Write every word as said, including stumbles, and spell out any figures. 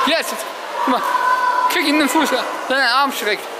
Jetzt, guck mal, krieg ihn in den Fuß, deinen Arm schreckt.